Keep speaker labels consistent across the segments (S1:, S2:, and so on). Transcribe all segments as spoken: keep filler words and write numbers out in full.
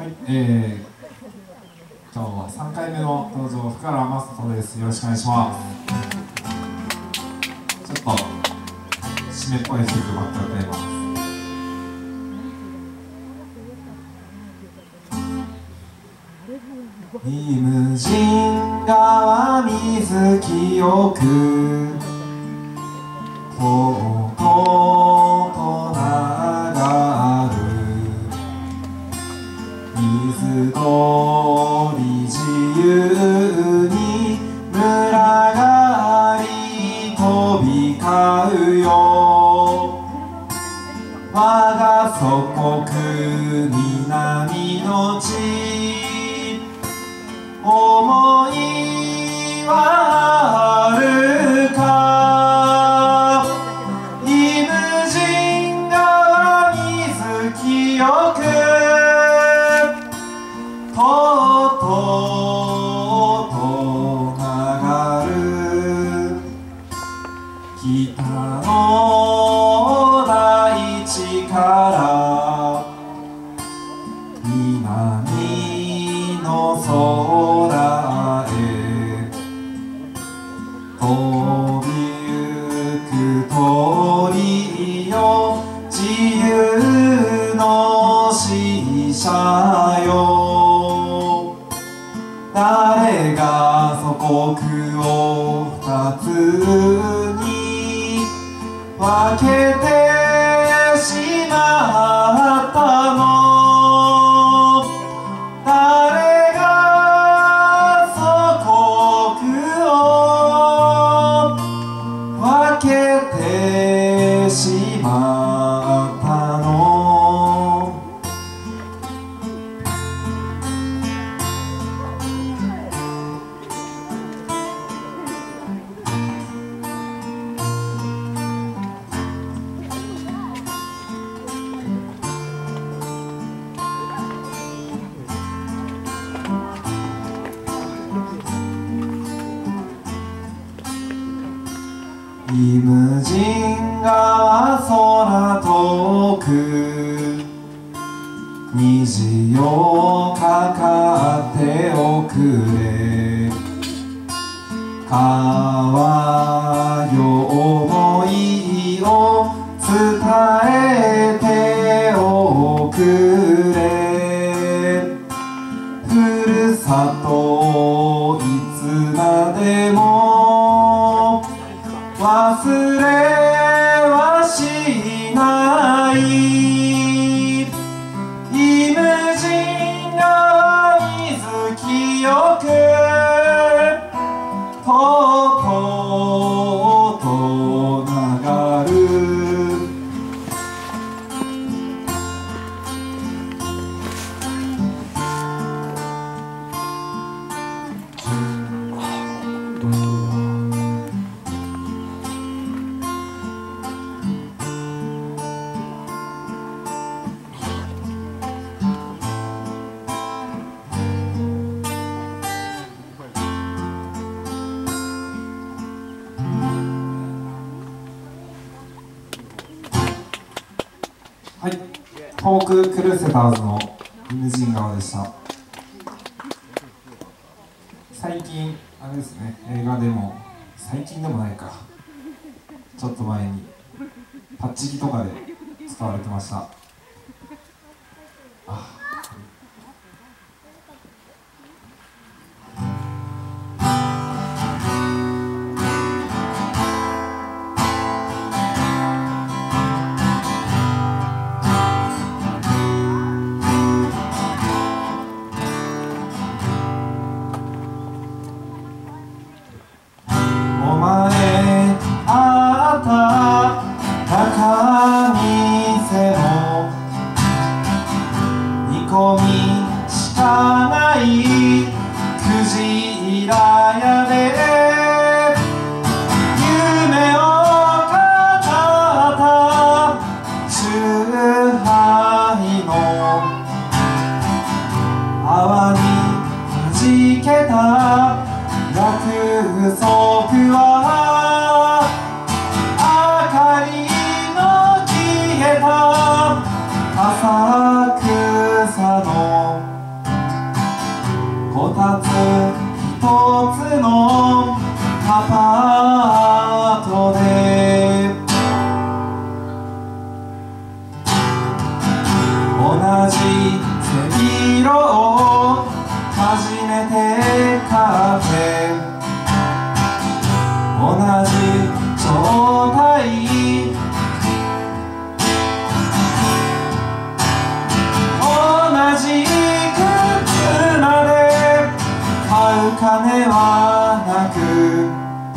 S1: 、えー、今日はさんかいめの登場、福原雅人です。よろしくお願いします。ちょっと締めっぽい曲ばっかり歌います。イムジン川水清くとうとうと流る水通り自由に群がり飛び交うよ。我が祖国南の地、思いはあるか。イムジン川水清くとうとうと流る北の大地から南の空へ飛びゆく鳥よ、自由の使者よ。誰が祖国を二つに分けてしまったの。誰が祖国を分けてしまったの。イムジンが空遠く虹をかかっておくれ。川よ思いを伝えておくれ。ふるさといつまでも忘れはしない。イムジンが水清くとうとうと流る。はい、フォーククルセダーズのイムジン川でした。最近あれですね、映画でも最近でもないか、ちょっと前にパッチギとかで使われてました。あ高店も煮込みしかないクジラ屋で夢を語った酎ハイの泡にはじけた約束は明かりの消えた浅草のじ背広を初めて買って同じ状態同じ靴まで買う金はなく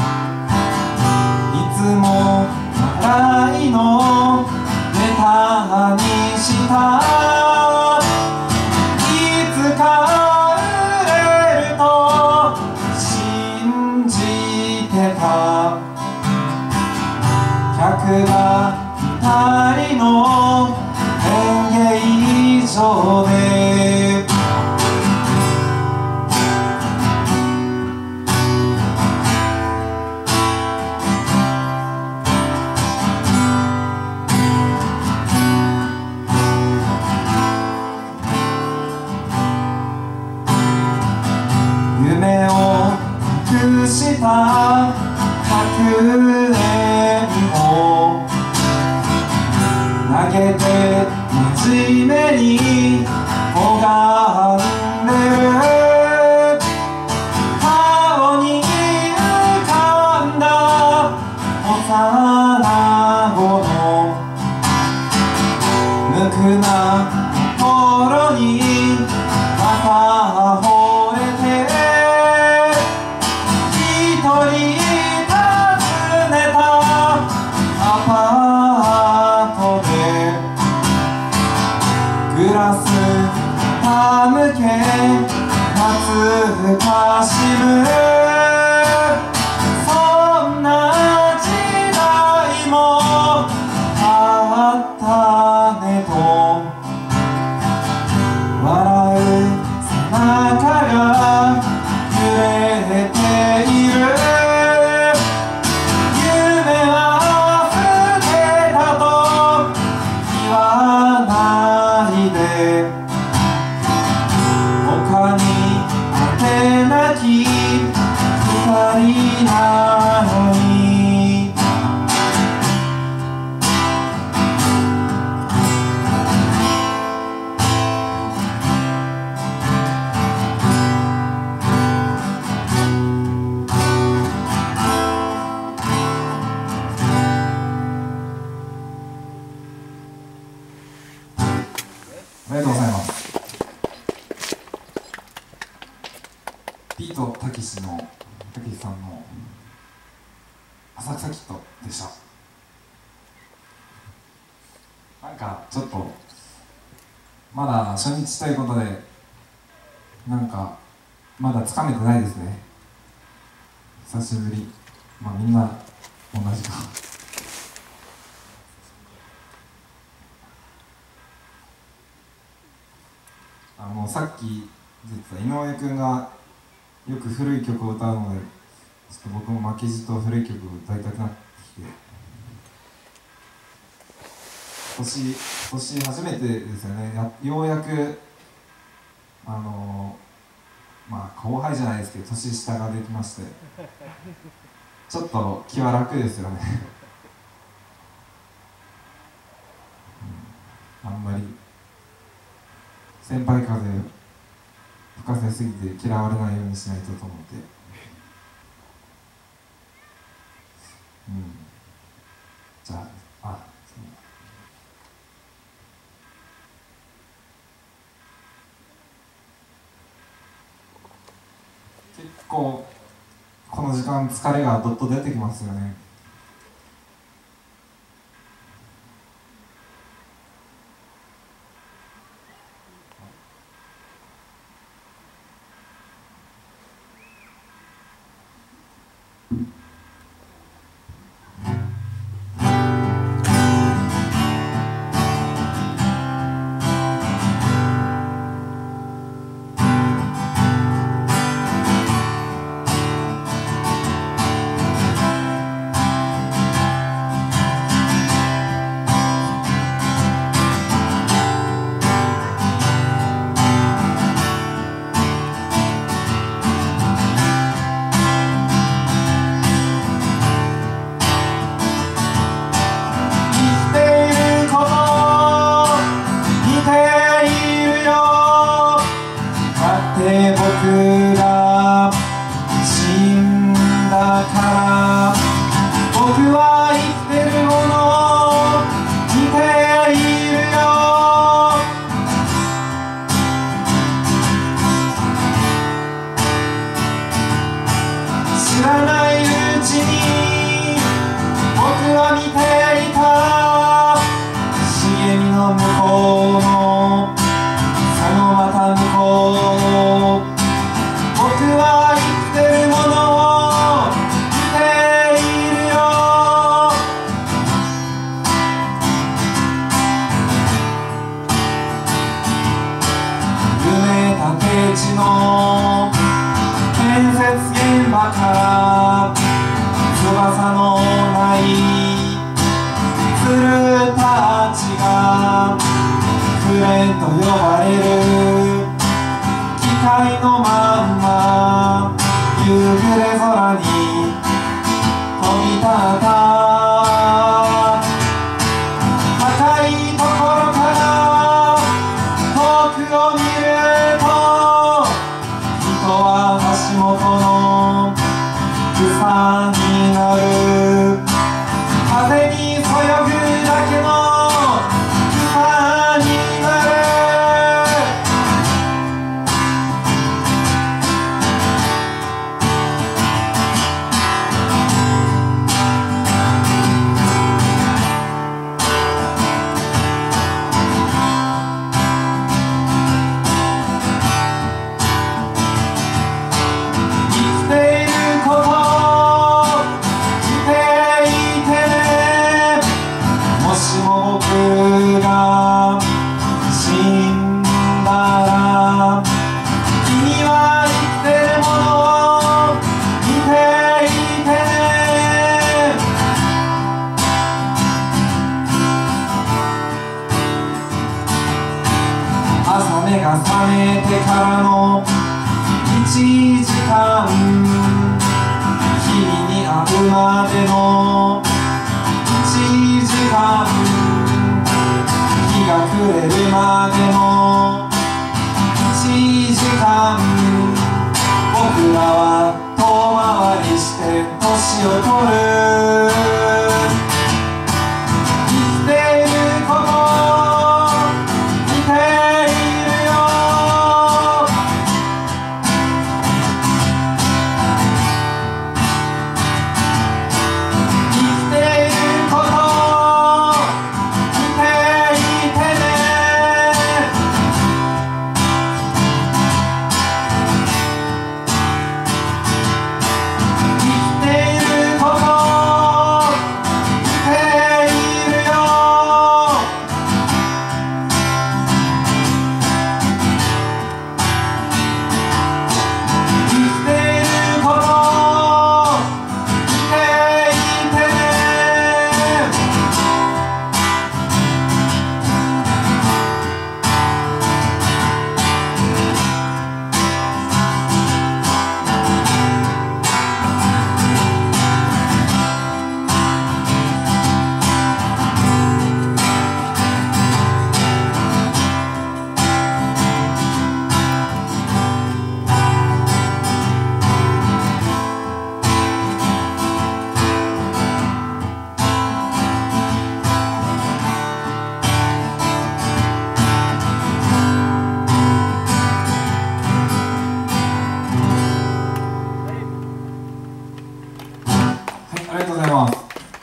S1: いつも笑いのネタにしたいつか売れると信じてた客が二人の演芸場で夢を託したひゃくえんを投げて真面目に拝んでる顔に浮かんだ幼子の無垢な心にまた惚れて一人訪ねたアパートでグラス傾け懐かしむそんな時代もあったねと笑う背中が揺れている夢は捨てたと言わないで他に果てなき二人なのにありがとうございます。ビートたけしのたけしさんの浅草キッドでした。なんかちょっとまだ初日ということでなんかまだつかめてないですね。久しぶり。まあみんな同じか。あのさっき実は井上君がよく古い曲を歌うのでちょっと僕も負けじと古い曲を歌いたくなってきて今年今年初めてですよね。やようやくあのまあ後輩じゃないですけど年下ができましてちょっと気は楽ですよねうん、あんまり先輩風吹かせすぎて嫌われないようにしないとと思って、うん、じゃあ、あ、そう結構この時間疲れがどっと出てきますよね。 こうのそのまた向こう、僕は生きてるものを見ているよ。埋めた低地の建設現場から翼のない鶴たちがフレンと呼ばれる機械のまんま夕暮れ空に飛び立った。高いところから遠くを見ると人は足元の草になる。風にそよぐだけの草になる。生きていること知っていてね。もしも僕が死んだら君は生きてるものを見ていてね。朝目が覚めてからのいちじかん、君に会うまでのいちじかん、日が暮れるまでのいちじかん、僕らは遠回りして年を取る。生きていること見ているよ。生きていること見ていてね。生きていること見ているよ。生きていること見ていてね。はい、ありがとうございます。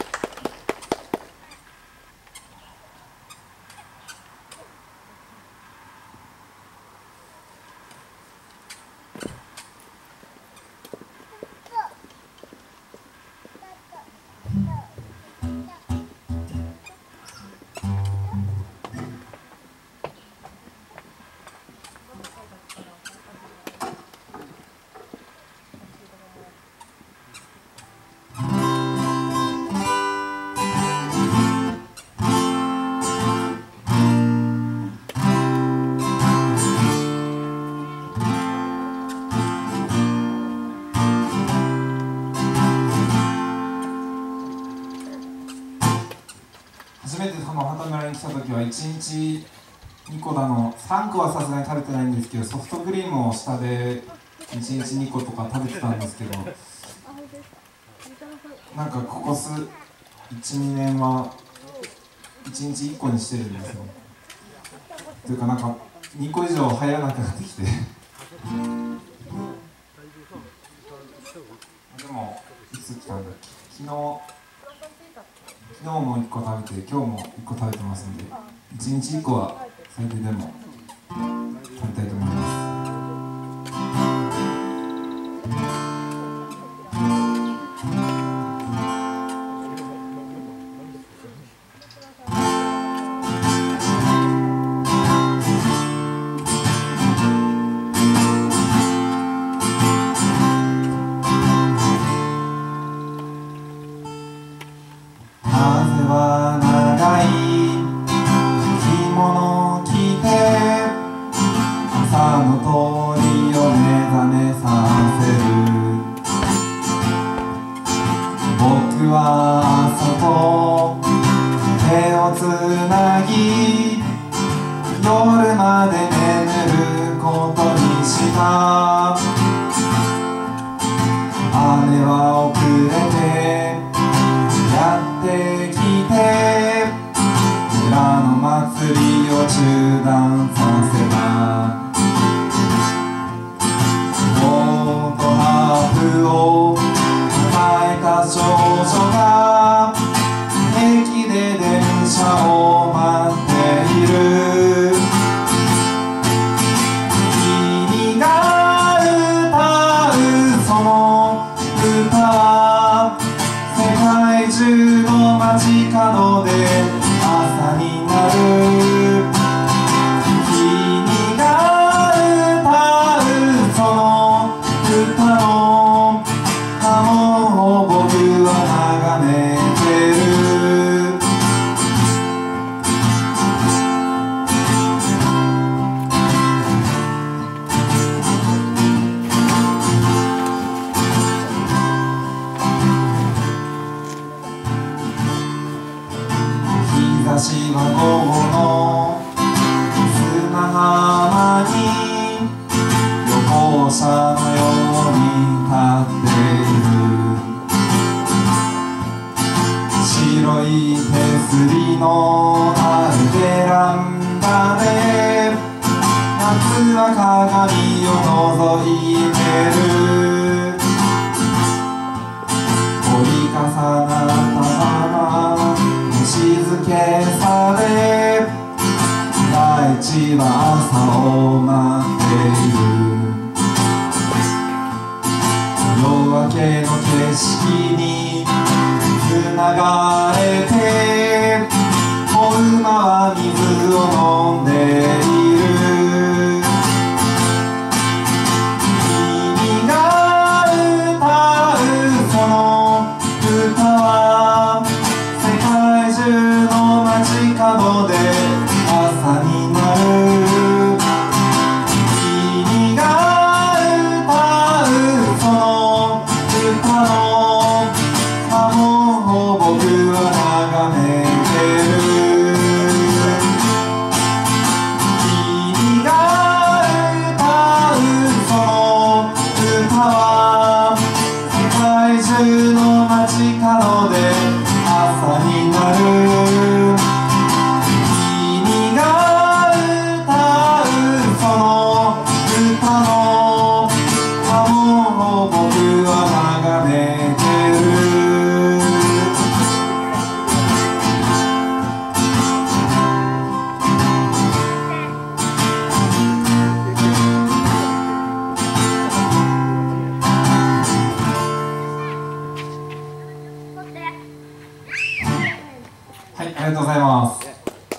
S1: 初めてこの畑村に来た時はいちにちにこだのさんこはさすがに食べてないんですけど、ソフトクリームを下でいちにちにことか食べてたんですけど、なんかここ数いち、にねんはいちにちいっこにしてるんですよ。というかなんかにこ以上入らなくなってきてでもいつ来たんだっけ、昨日昨日もいっこ食べて今日もいっこ食べてますんで。 いちにちいっこは最低でも食べたいと思います。僕は朝と手をつなぎ夜まで眠ることにした。雨は遅れてやってきて村の祭りを中断させた。オートハーフを抱えた少女が駅で電車を待っている。君が歌うその歌は世界中の街角で朝になる。君が歌うその歌の波紋を僕は眺めてる。日差しは午後の砂浜に旅行者のように立っている。白い手すりのあるベランダで夏は鏡を覗いてる。折り重なったままの静けさで大地は朝を待っている。夜明けの景色につながれて子馬は水を飲んでいる。君が歌うその歌は世界中の街角で朝になる。君が歌うその歌の波紋を僕は眺めてる。君が歌うその歌は世界中の街角で朝になる。君が歌うその歌の波紋を僕は眺めてる。はい、ありがとうございます。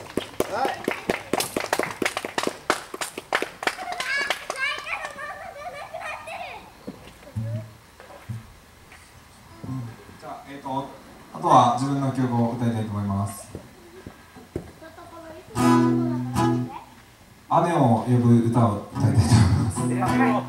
S1: じゃあ、えっと、あとは自分の曲を歌いたいと思います。雨を呼ぶ歌を歌いたいと思います。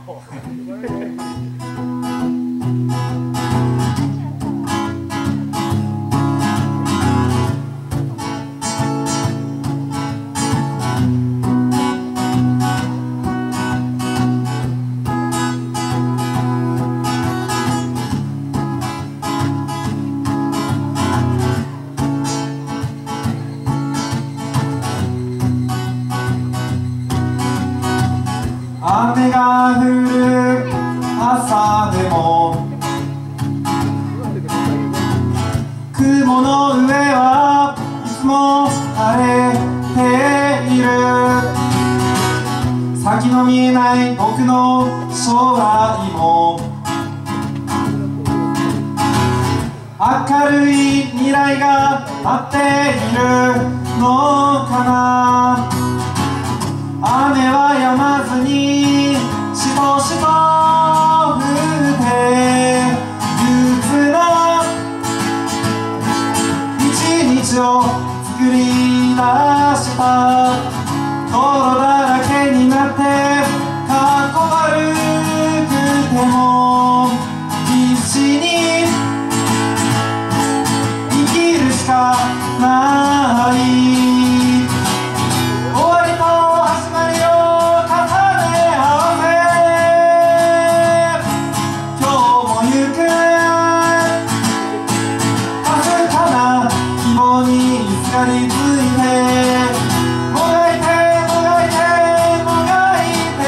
S1: 雨が降る朝でも雲の上はいつも晴れて見えない僕の将来も明るい未来が待っているのかな。雨は止まずにしとしと降って憂鬱な一日を作り出した泥だらけになってかっこ悪くても必死に生きるしかない終わりと始まりを重ね合わせ今日も行くかすかな希望にすがりついてもがいてもがいてもがいて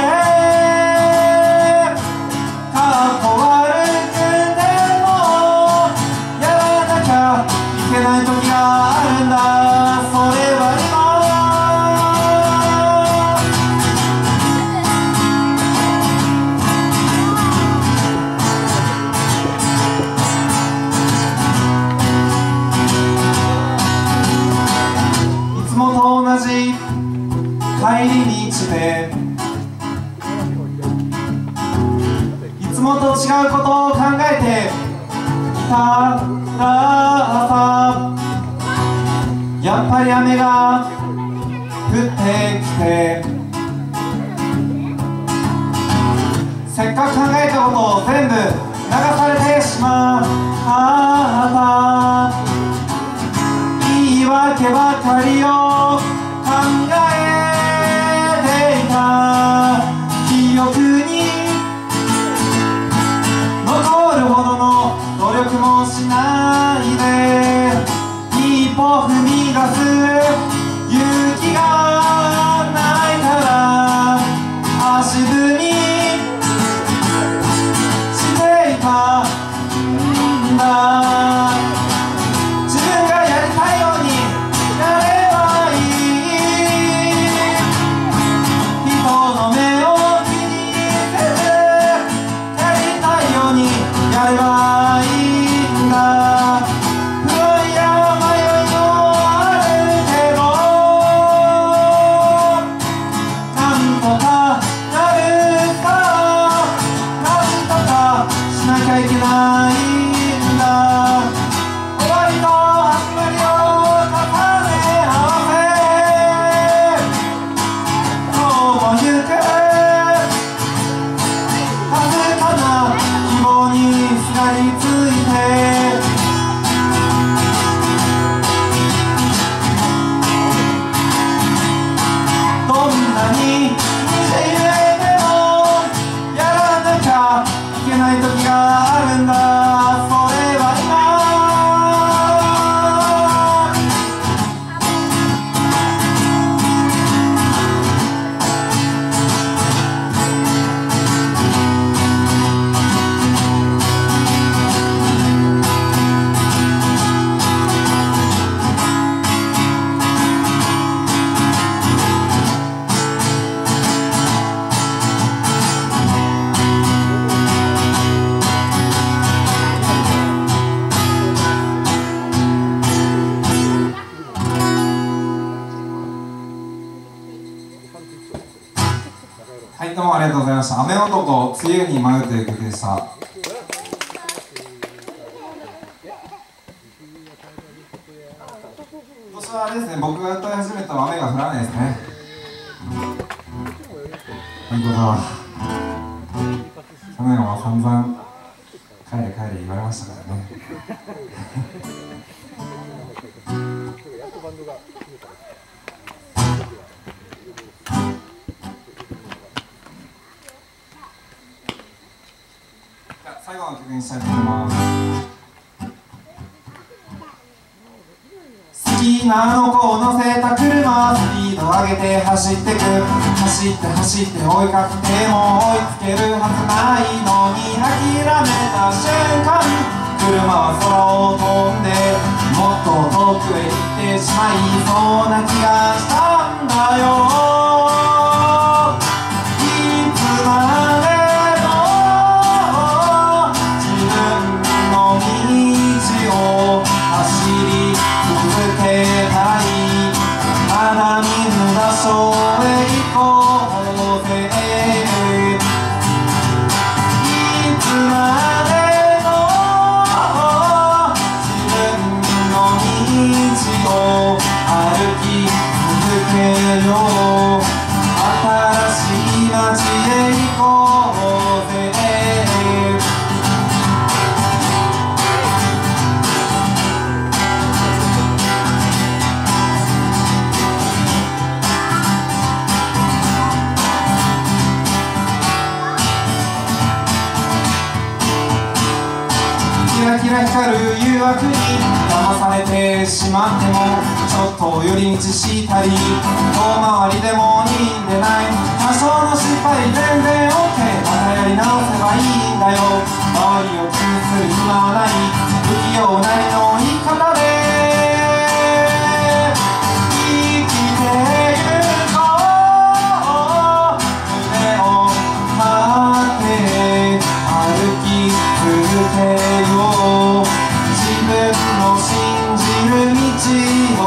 S1: かっこ悪くてもやらなきゃいけない時があるんだ。それは今いつもと同じ帰り道でいつもと違うことを考えていたらさやっぱり雨が降ってきてせっかく考えたことを全部流されてしまった言い訳ばかりを考えていた記憶に残るほどの努力もしないで一歩踏み出す勇気がないから足踏みしていたんだ。自分がやりたいようにやればいい人の目を気にせずやりたいようにやればいいんだ。不安や迷いもあるけどなんとかなるさなんとかしなきゃいけないんだ。終わりと始まりを重ね合わせ今日も行くかすかな希望にすがりついてどんなに惨めでもやらなきゃいけない時があるんだ。それは今はい、どうもありがとうございました。雨男、梅雨に舞うという曲でした。今年はあれですね、僕が歌い始めたら雨が降らないですね。ということは、去年は散々、帰れ帰れ言われましたからね。最後の曲にしたいと思います。好きなあの子を乗せた車、スピード上げて走ってく。走って走って追いかけても追いつけるはずないのに諦めた瞬間、車は空を飛んでもっと遠くへ行ってしまいそうな気がしたんだよ。 よ新しい街へ行こうぜキラキラ光る誘惑に騙されてしまってもちょっと寄り道したり遠回りでもいいんでない多少の失敗全然 OK またやり直せばいいんだよ周りを気にする暇はない不器用なりの言い方で生きてゆこう胸を張って歩き続けよう自分の信じる道を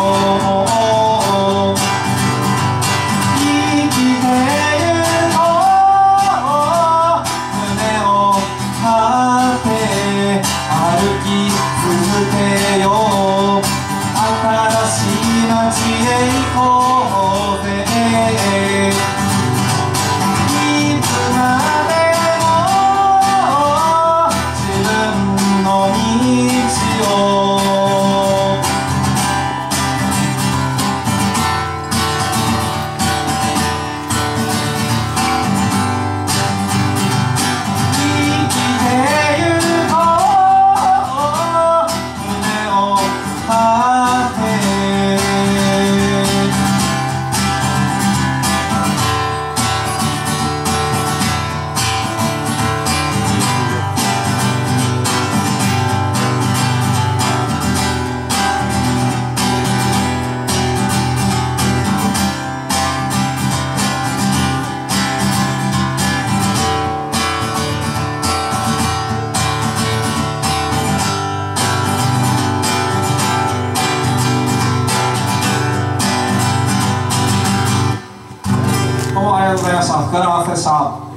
S1: 生きてゆこう胸を張って歩き続けよう新しい街へ行こうぜいつまでも自分の道を生きてゆこう胸を張ってどうもありがとうございました。福原正でした。